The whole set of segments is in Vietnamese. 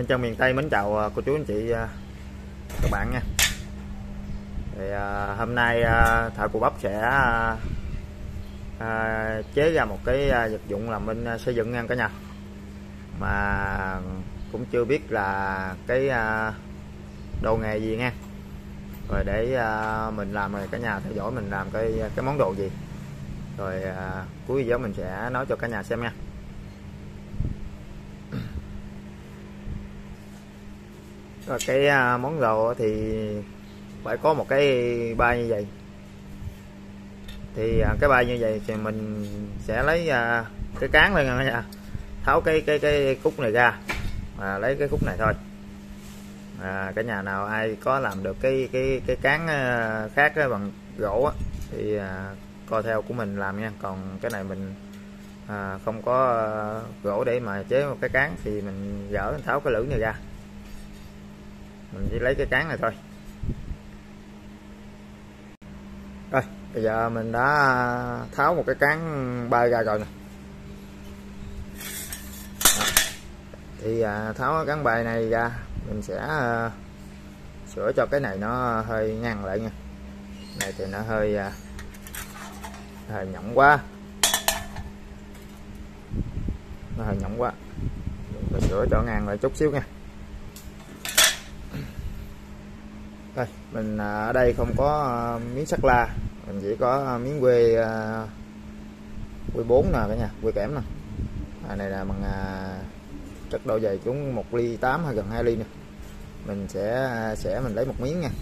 Minh Trân miền Tây mến chào cô chú anh chị các bạn nha. Thì hôm nay thợ Cù Bắp sẽ chế ra một cái vật dụng làm bên xây dựng nha cả nhà, mà cũng chưa biết là cái đồ nghề gì nha, rồi để mình làm rồi cả nhà theo dõi mình làm cái món đồ gì, rồi cuối video mình sẽ nói cho cả nhà xem nha. Rồi cái món đồ thì phải có một cái bay như vậy. Thì cái bay như vậy thì mình sẽ lấy cái cán lên nha, tháo cái khúc này ra, lấy cái khúc này thôi. Cả nhà nào ai có làm được cái cán khác bằng gỗ á, thì coi theo của mình làm nha. Còn cái này mình không có gỗ để mà chế một cái cán thì mình gỡ tháo cái lưỡi này ra, mình chỉ lấy cái cán này thôi. Rồi bây giờ mình đã tháo một cái cán bay ra rồi nè. Thì tháo cái cán bay này ra, mình sẽ sửa cho cái này nó hơi ngang lại nha. Này thì nó hơi nhõng quá, nó hơi nhõng quá, mình sửa cho ngang lại chút xíu nha. Đây mình ở đây không có miếng sắt la, mình chỉ có miếng quê 4 nè cả nhà, quê kẽm nè. Này là bằng chất độ dày chúng 1,8 ly hay gần 2 ly nè. Mình sẽ mình lấy một miếng nha.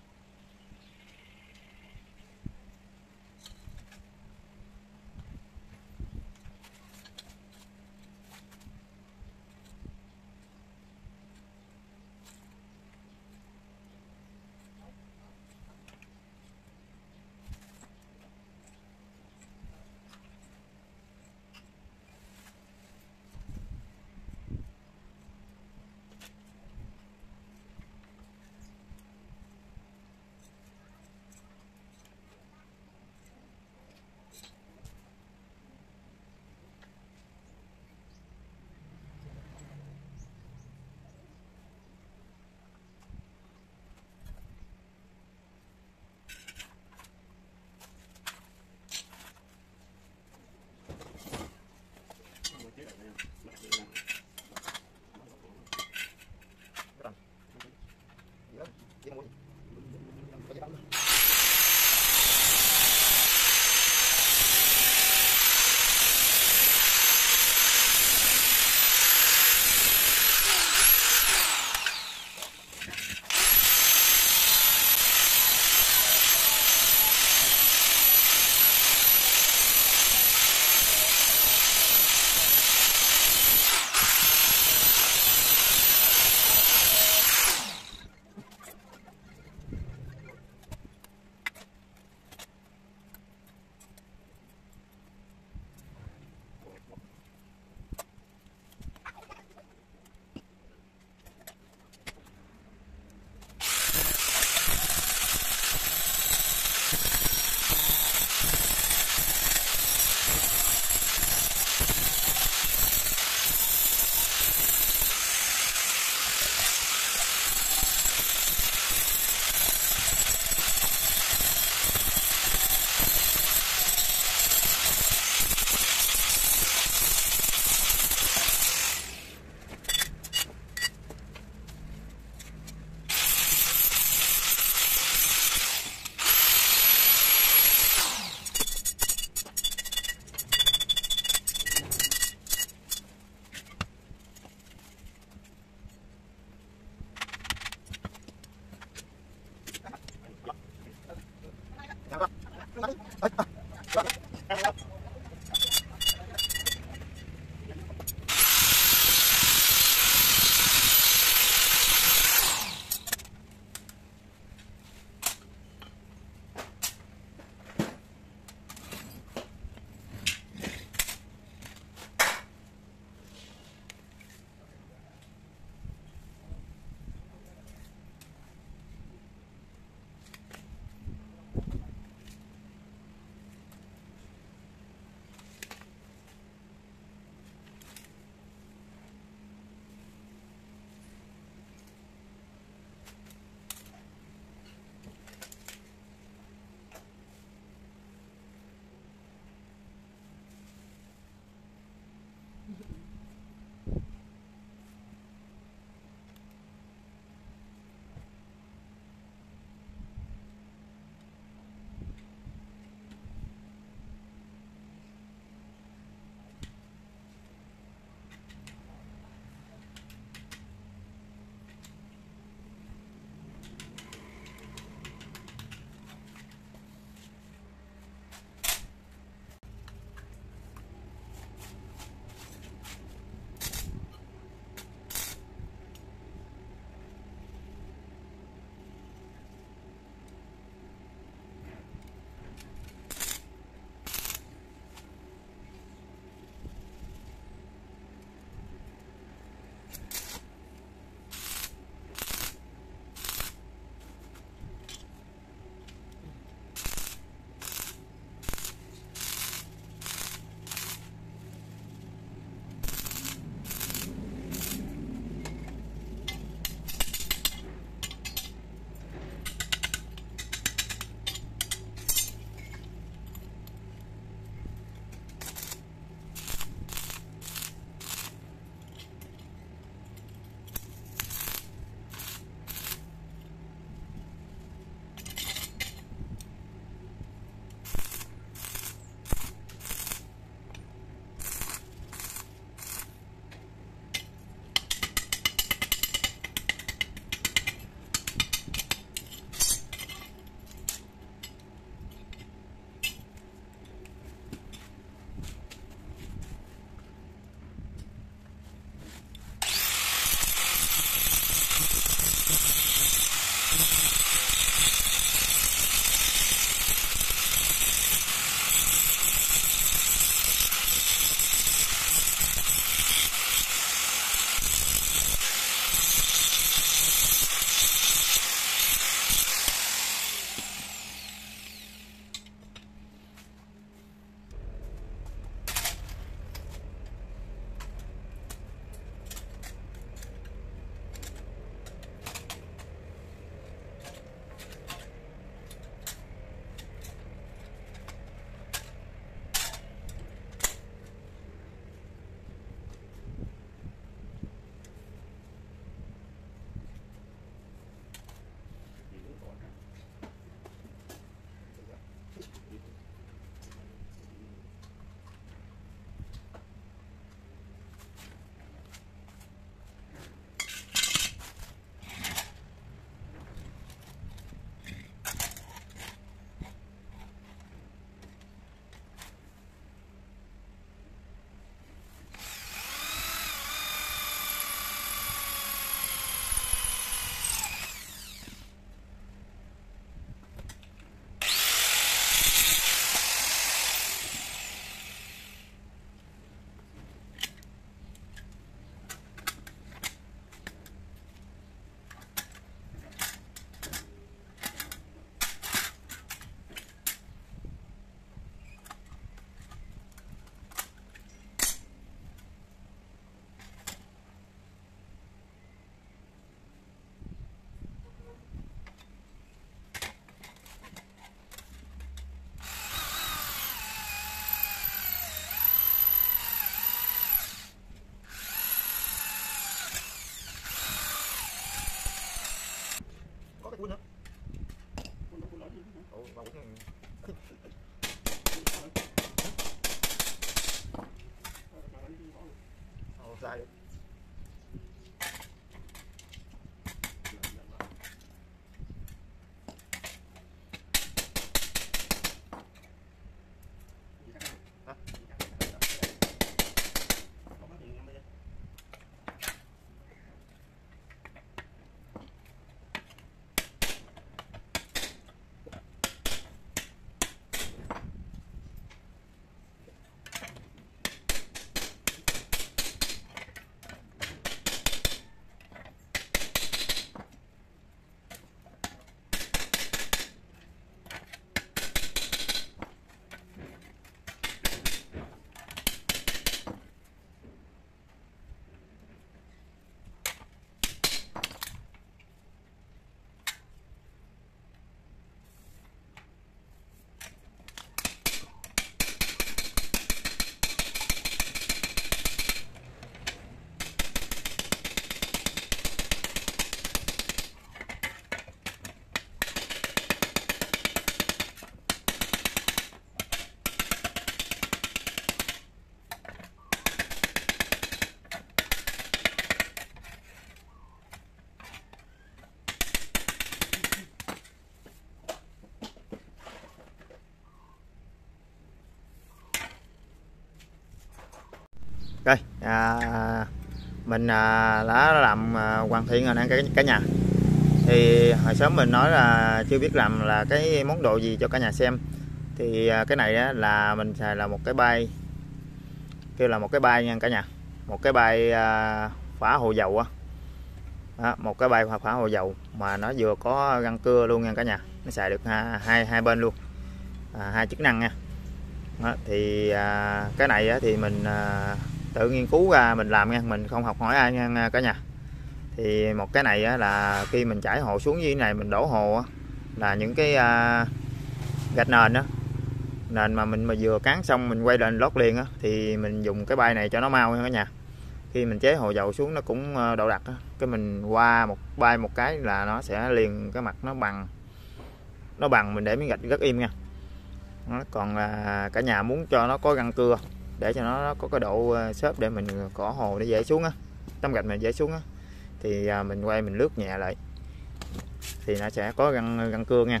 Rồi mình đã làm hoàn thiện rồi nè cả nhà. Thì hồi sớm mình nói là chưa biết làm là cái món đồ gì cho cả nhà xem. Thì cái này á, là mình xài là một cái bay, kêu là một cái bay nha cả nhà, một cái bay phả hồ dầu á. Đó, một cái bay phả hồ dầu mà nó vừa có răng cưa luôn nha cả nhà, nó xài được hai bên luôn, hai chức năng nha. Đó, thì cái này á, thì mình tự nghiên cứu ra mình làm nha, mình không học hỏi ai nha cả nhà. Thì một cái này á, là khi mình chảy hồ xuống như thế này, mình đổ hồ á, là những cái gạch nền đó, nền mà mình vừa cán xong mình quay lên lót liền á, thì mình dùng cái bay này cho nó mau nha cả nhà. Khi mình chế hồ dầu xuống nó cũng độ đặc á, cái mình qua một bay một cái là nó sẽ liền cái mặt nó bằng mình để miếng gạch rất im nha. Đó, còn cả nhà muốn cho nó có răng cưa để cho nó có cái độ xốp để mình cỏ hồ để dễ xuống á, tấm gạch mình dễ xuống á, thì mình quay mình lướt nhẹ lại thì nó sẽ có răng cưa nha.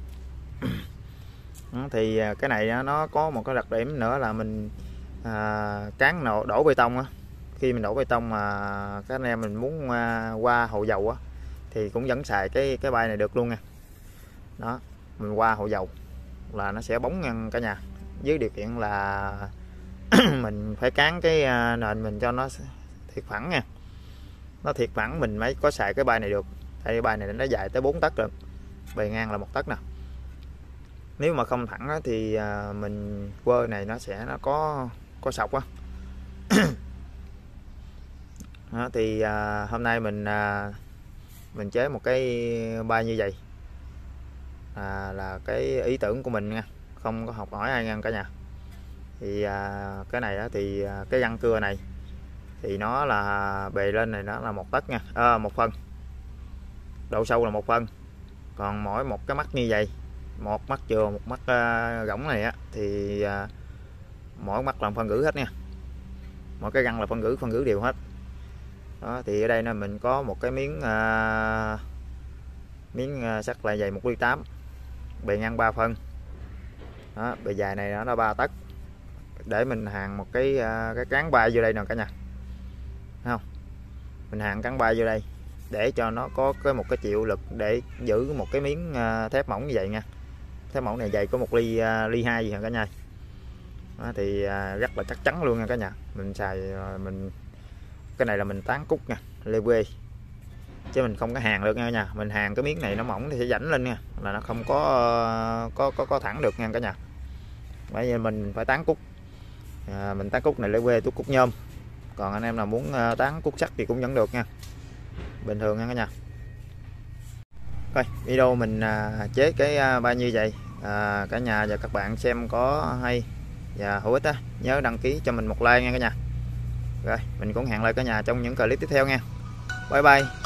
Đó, thì cái này nó có một cái đặc điểm nữa là mình cán đổ bê tông á. Khi mình đổ bê tông mà các anh em mình muốn qua hồ dầu á, thì cũng vẫn xài cái bay này được luôn nha. Đó, mình qua hồ dầu là nó sẽ bóng nha cả nhà, với điều kiện là mình phải cán cái nền mình cho nó thiệt phẳng nha, nó thiệt phẳng mình mới có xài cái bay này được. Tại vì bay này nó dài tới 4 tấc rồi, bề ngang là 1 tấc nè. Nếu mà không thẳng á, thì mình quơ này nó sẽ có sọc á. Đó, thì hôm nay mình chế một cái bay như vậy là cái ý tưởng của mình nha, không có học hỏi ai nha cả nhà. Thì cái này á, thì cái răng cưa này thì nó là bề lên này nó là 1 tấc nha, 1 phân, độ sâu là 1 phân. Còn mỗi một cái mắt như vậy, một mắt chừa một mắt rỗng này á, thì mỗi mắt là 1 phân rưỡi hết nha, mỗi cái răng là 1 phân rưỡi đều hết. Đó, thì ở đây là mình có một cái miếng sắt lại dày 1,8 ly, bề ngang 3 phân. Đó, bề dài này nó 3 tấc, để mình hàn một cái cán bay vô đây nè cả nhà. Thấy không, mình hàn cán bay vô đây để cho nó có một cái chịu lực để giữ một cái miếng thép mỏng như vậy nha. Thép mỏng này dày có 1,2 ly gì hả cả nhà. Đó, thì rất là chắc chắn luôn nha cả nhà. Mình xài cái này là mình tán cúc nha, lê quê, chứ mình không có hàn được nha. Mình hàn cái miếng này nó mỏng thì sẽ rãnh lên nha, là nó không có thẳng được nha cả nhà. Bởi vì mình phải tán cúc, mình tán cúc này lê quê, cúc nhôm. Còn anh em nào muốn tán cúc sắt thì cũng vẫn được nha, bình thường nha cả nhà. Rồi, video mình chế cái bay như vậy, cả nhà và các bạn xem có hay và hữu ích á, nhớ đăng ký cho mình một like nha cả nhà. Rồi mình cũng hẹn lại cả nhà trong những clip tiếp theo nha. Bye bye.